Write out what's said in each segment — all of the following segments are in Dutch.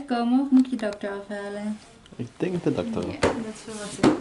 komen of moet je dokter afhalen? Ik denk de dokter. Ja, dat verwacht ik.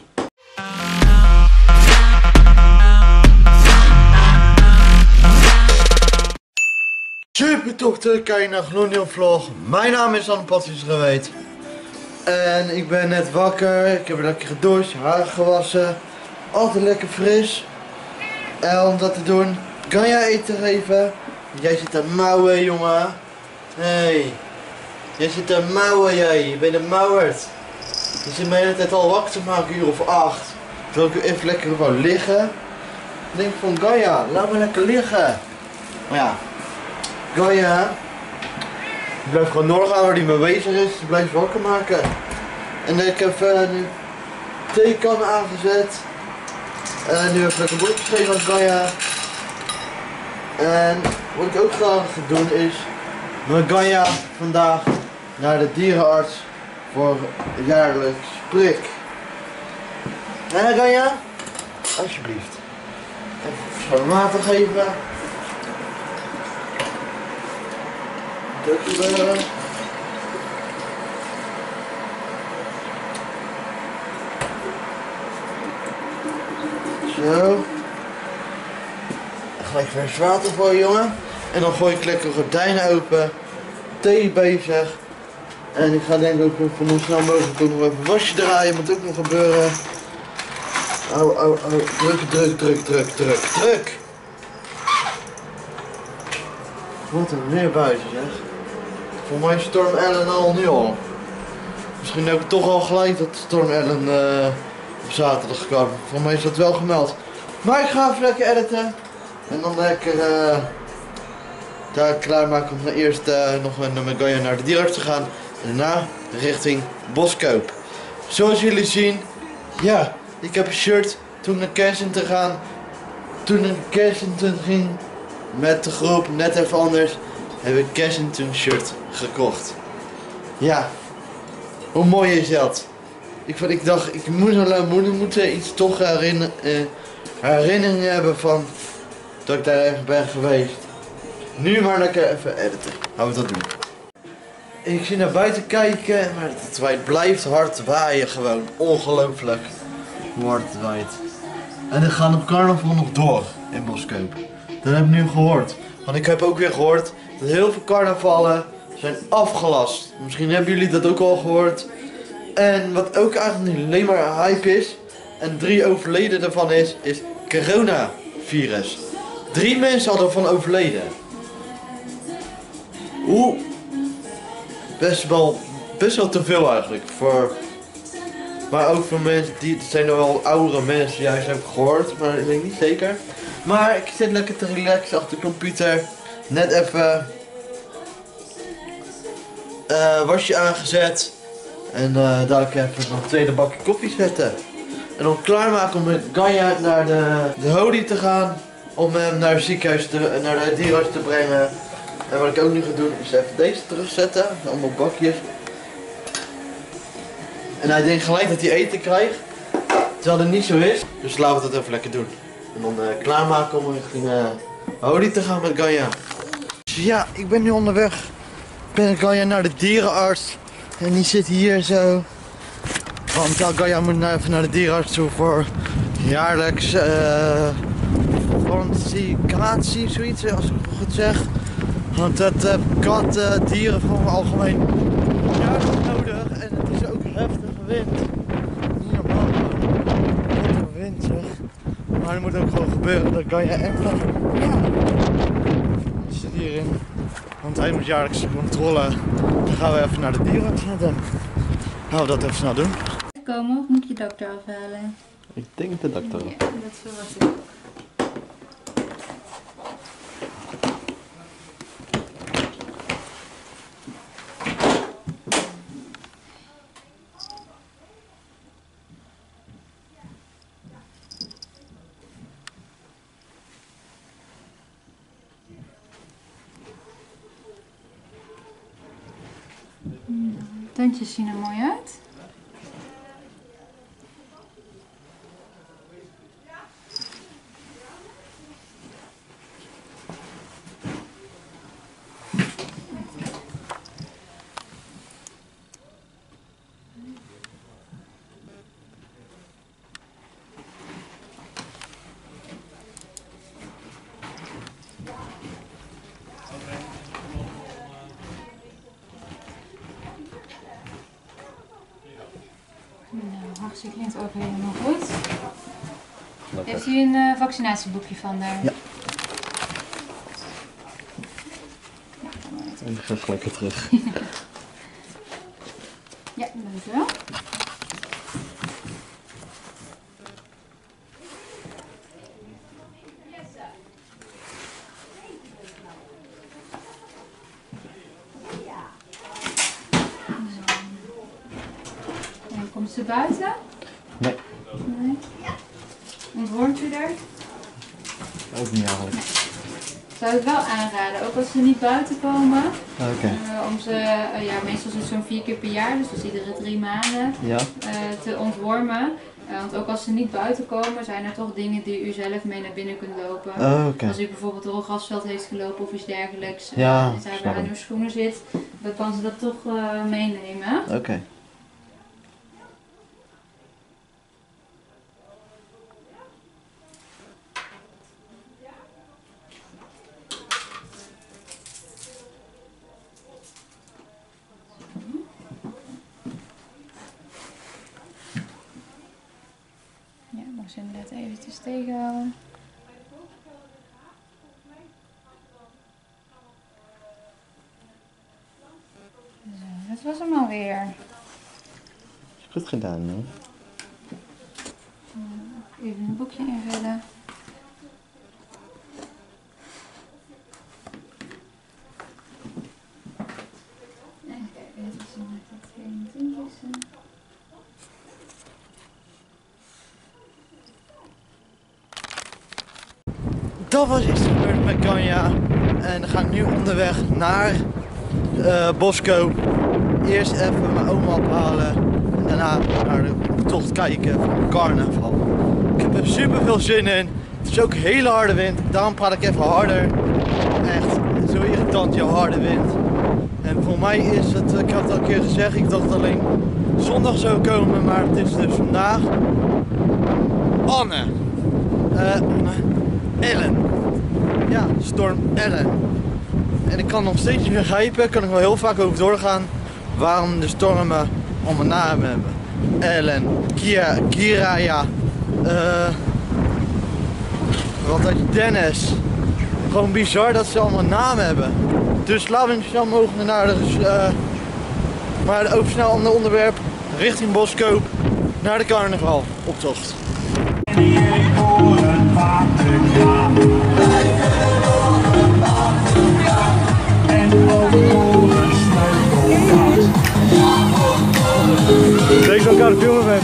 Super tof te kijken naar Gloednieuw Vlog. Mijn naam is Anne Patrice Geweet. En ik ben net wakker. Ik heb lekker gedoucht, haar gewassen. Altijd lekker fris. En om dat te doen, kan jij eten geven? Jij zit te mouwen, jongen. Hey. Jij zit te mouwen, jij. Je bent een mouwerd. Je zit me de hele tijd al wakker te maken, uur of 8. Terwijl ik even lekker wou liggen. Ik denk van Gaia, laat me lekker liggen. Maar ja. Gaia, ik blijf gewoon doorgaan waar die mee bezig is, ik blijf wakker maken. En ik heb nu theekan aangezet. En nu even lekker broodjes geven aan Gaia. En wat ik ook graag ga doen is met Gaia vandaag naar de dierenarts voor jaarlijks prik. Hé Gaia? Alsjeblieft. Even schoon water geven. Dankjewel. Zo. Gelijk vers water voor je, jongen. En dan gooi ik lekker gordijnen open. Thee bezig. En ik ga denk ik ook van hoe snel mogelijk ook nog even wasje draaien. Moet ook nog gebeuren. Oh. Druk. Wat een weer buiten, zeg. Voor mij is Storm Ellen al nu al. Misschien heb ik toch al gelijk dat Storm Ellen op zaterdag kwam. Voor mij is dat wel gemeld. Maar ik ga even lekker editen. En dan lekker daar klaarmaken om eerst nog met Gaia naar de dierenarts te gaan. En daarna richting Boskoop. Zoals jullie zien, ja, ik heb een shirt toen naar Kensington gaan. Toen ik Kensington ging met de groep, net even anders, heb ik Kensington shirt gekocht. Ja, hoe mooi is dat? Ik dacht, ik moet iets toch herinnering hebben van dat ik daar even ben geweest. Nu maar lekker even editen. Gaan we dat doen. Ik zie naar buiten kijken, maar het blijft hard waaien gewoon. Ongelooflijk hoe hard het waait. En dan gaan op carnaval nog door in Boskoop. Dat heb ik nu gehoord. Want ik heb ook weer gehoord dat heel veel carnavallen zijn afgelast. Misschien hebben jullie dat ook al gehoord. En wat ook eigenlijk nu alleen maar hype is, en 3 overleden daarvan is coronavirus. 3 mensen hadden ervan overleden. Best wel te veel eigenlijk. Maar ook voor mensen, het zijn er wel oudere mensen, juist heb ik gehoord, maar ik weet niet zeker. Maar ik zit lekker te relaxen achter de computer. Net even wasje aangezet. En daar even nog een tweede bakje koffie zetten. En dan klaarmaken om met Gaia naar de Hodi te gaan. Om hem naar het ziekenhuis, naar de dierenarts te brengen. En wat ik ook nu ga doen is even deze terugzetten. Allemaal bakjes. En hij denkt gelijk dat hij eten krijgt. Terwijl dat niet zo is. Dus laten we dat even lekker doen. En dan klaarmaken om richting Hodi te gaan met Gaia. Dus ja, ik ben nu onderweg. Ik ben Gaia naar de dierenarts. En die zit hier zo. Want Gaia moet even naar de dierenarts toe voor jaarlijks vaccinatie of zoiets, als ik het goed zeg. Want dat katten, dieren van het algemeen jaarlijks nodig. En het is ook heftige wind. Niet normaal. Wat een wind zeg. Maar er moet ook gewoon gebeuren dat Gaia echt zit hierin. Want hij moet jaarlijks controle. Dan gaan we even naar de dierenarts. Dan gaan we dat even snel doen. Komen of moet je dokter afhalen? Ik denk de dokter. Ja, dat verwacht ik. Tandjes zien er mooi uit. Ze klinkt ook helemaal goed. Lekker. Heeft u een vaccinatieboekje van daar? Ja. En dan ga ik lekker terug. Ja, dankjewel. En komt ze buiten? Nee, Nee. Ontwormt u daar? ook niet eigenlijk. Ik zou het wel aanraden, ook als ze niet buiten komen. Oké. Om ze, ja, meestal is het zo'n 4 keer per jaar, dus iedere 3 maanden, Ja? te ontwormen. Want ook als ze niet buiten komen, zijn er toch dingen die u zelf mee naar binnen kunt lopen. Oh, oké. Als u bijvoorbeeld door een grasveld heeft gelopen of iets dergelijks, Ja, en zij snap aan hem. uw schoenen zit, dan kan ze dat toch meenemen. Oké. Ja, mag ze inderdaad eventjes tegenhouden. Zo, dat was hem alweer. Goed gedaan, man. Even een boekje invullen. En kijken, dit is met de 22e. Dat was iets gebeurd met Kanja. En dan ga ik nu onderweg naar Boskoop. Eerst even mijn oma ophalen. En daarna naar de tocht kijken van carnaval. Ik heb er super veel zin in. Het is ook hele harde wind. Daarom praat ik even harder. Echt zo irritant, jouw harde wind. En voor mij is het, ik had het al een keer gezegd, ik dacht alleen zondag zou komen. Maar het is dus vandaag Anne. Ellen. Ja, storm Ellen. En ik kan nog steeds niet begrijpen, kan ik wel heel vaak over doorgaan, waarom de stormen allemaal namen hebben. Ellen, Kira, ja. Wat had je, Dennis. Gewoon bizar dat ze allemaal namen hebben. Dus laten we snel mogelijk naar de, maar over snel ander onderwerp, richting Boskoop, naar de carnavaloptocht. Deze elkaar filmen bent.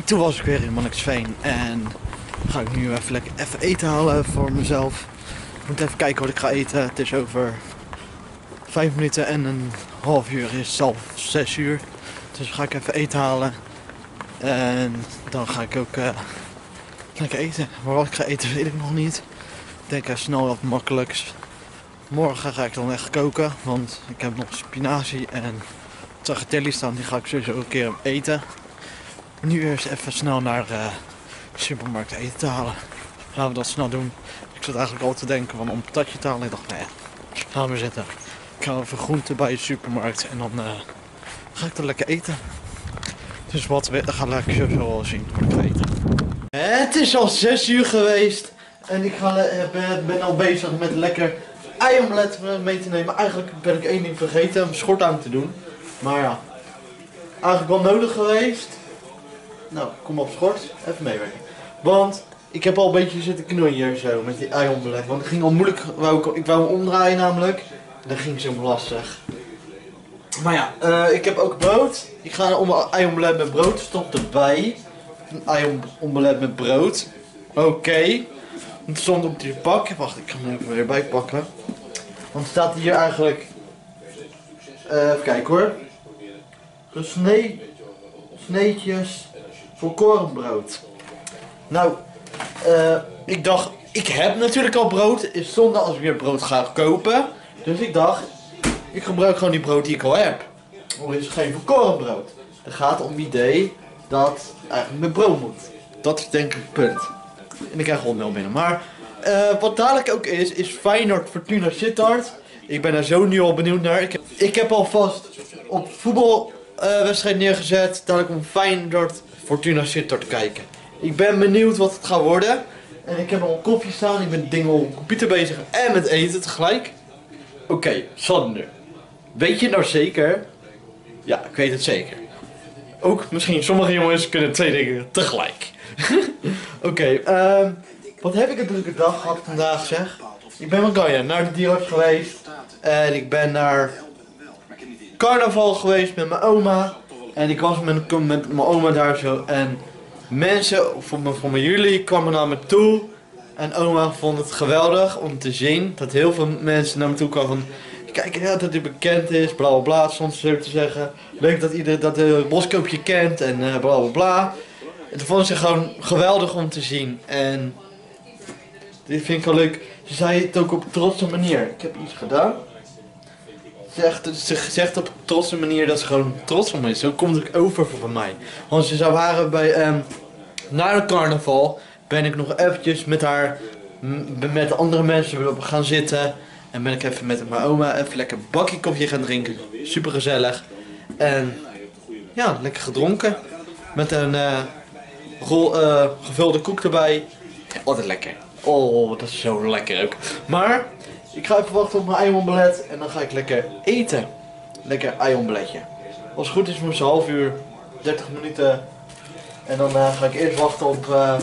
toen was ik weer in Monniksveen en ga ik nu even lekker even eten halen voor mezelf. Ik moet even kijken wat ik ga eten. Het is over 5 minuten en een half uur is het al 6 uur. Dus ga ik even eten halen. En dan ga ik ook lekker eten. Maar wat ik ga eten weet ik nog niet. Ik denk snel wat makkelijks. Morgen ga ik dan echt koken. Want ik heb nog spinazie en tagliatelle staan. Die ga ik sowieso een keer eten. Maar nu eerst even snel naar de supermarkt eten te halen. Laten we dat snel doen. Ik zat eigenlijk al te denken van om een patatje te halen. Ik dacht, nee, laten we zitten. Ik ga even groenten bij de supermarkt en dan ga ik er lekker eten. Dus wat we gaan laat ik zo wel zien wat ik ga eten. Het is al 6 uur geweest en ik ben al bezig met lekker eiomelet mee te nemen. Eigenlijk ben ik één ding vergeten, een schort aan te doen. Maar ja, eigenlijk wel nodig geweest. Nou, kom op schort, even meewerken. Want ik heb al een beetje zitten knoeien hier zo met die eiomelet. Want het ging al moeilijk, ik wou hem omdraaien namelijk. Dat ging zo lastig. Maar ja, ik heb ook brood. Ik ga een eiomelet met brood, stop erbij. Een eiomelet met brood. Oké. Het stond op die pak. Wacht, ik ga hem even weer bijpakken. Want het staat hier eigenlijk... even kijken hoor. Sneetjes volkorenbrood. Nou, ik dacht, ik heb natuurlijk al brood. Het is zonde als ik weer brood ga kopen. Dus ik dacht, ik gebruik gewoon die brood die ik al heb. Er is geen volkorenbrood. Het gaat om het idee dat het eigenlijk met brood moet. Dat is denk ik het punt. En ik krijg gewoon wel binnen. Maar wat dadelijk ook is Feyenoord Fortuna Sittard. Ik ben daar zo nu al benieuwd naar. Ik heb alvast op voetbalwedstrijd neergezet. Dadelijk om Feyenoord Fortuna Sittard te kijken. Ik ben benieuwd wat het gaat worden. En ik heb al een kopje staan. Ik ben dingen op de computer bezig en met eten tegelijk. Oké, Sander. Weet je nou zeker? Ja, ik weet het zeker. Ook misschien sommige jongens kunnen 2 dingen tegelijk. Oké, wat heb ik een drukke dag gehad vandaag zeg. Ik ben naar de dierarts geweest. En ik ben naar carnaval geweest met mijn oma. En ik was met mijn oma daar zo. En mensen van jullie kwamen naar me toe. En oma vond het geweldig om te zien dat heel veel mensen naar me toe kwamen van... Kijk, ja, dat hij bekend is, bla bla bla, soms zo te zeggen. Leuk dat iedereen dat Boskoopje kent en bla bla bla. En dat vond ze gewoon geweldig om te zien. En dit vind ik wel leuk. Ze zei het ook op een trotse manier. Ik heb iets gedaan. Ze zegt op een trotse manier dat ze gewoon trots op me is. Zo komt het over voor mij. Want ze zou waren bij... na de carnaval ben ik nog eventjes met haar... met andere mensen gaan zitten. En ben ik even met mijn oma even lekker bakje koffie gaan drinken. Super gezellig. En ja, lekker gedronken. Met een gevulde koek erbij. Ja, altijd lekker. Oh, dat is zo lekker ook. Maar ik ga even wachten op mijn eiomelet. En dan ga ik lekker eten. Lekker eiomeletje. Als het goed is moet ze een half uur, 30 minuten. En dan ga ik eerst wachten op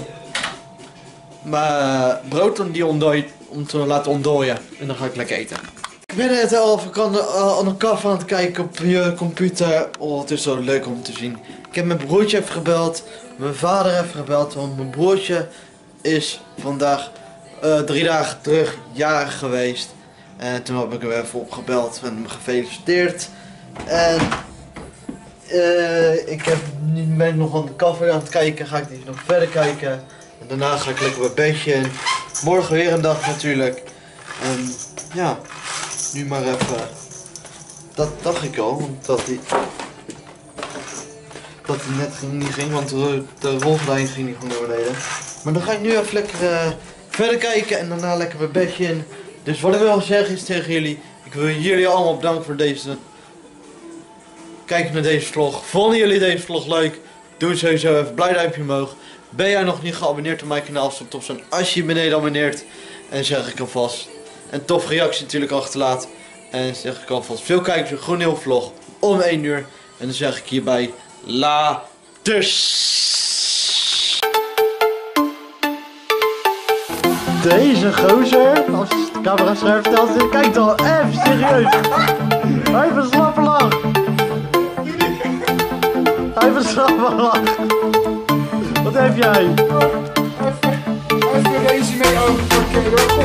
mijn brood om te laten ontdooien. En dan ga ik lekker eten. Ik ben net al aan een kaf aan het kijken op je computer. Oh, het is zo leuk om te zien. Ik heb mijn broertje even gebeld. Mijn vader even gebeld. Want mijn broertje is vandaag 3 dagen terug jarig geweest. En toen heb ik hem even opgebeld en hem gefeliciteerd. En nu ben ik nog aan de kaf aan het kijken. Ga ik die nog verder kijken. En daarna ga ik lekker mijn bedje in. Morgen weer een dag natuurlijk. En ja, nu maar even. Dat dacht ik al, want dat die net niet ging, want de rolgordijn ging niet van naar beneden. Maar dan ga ik nu even lekker verder kijken en daarna lekker mijn bedje in. Dus wat ik wil zeggen is tegen jullie, ik wil jullie allemaal bedanken voor deze kijken naar deze vlog. Vonden jullie deze vlog leuk? Doe sowieso even blij duimpje omhoog. Ben jij nog niet geabonneerd op mijn kanaal, zou het tof zijn als je je beneden abonneert. En zeg ik alvast een tof reactie natuurlijk achterlaat. En zeg ik alvast veel kijkers een GroenHeel vlog om 1 uur. En dan zeg ik hierbij laters. Deze gozer, als de camera scherp stelt, kijk dan even serieus. Hij heeft een slappe lach. Hij heeft een slappe lach. blijf jij? Even deze mee overpakken, joh.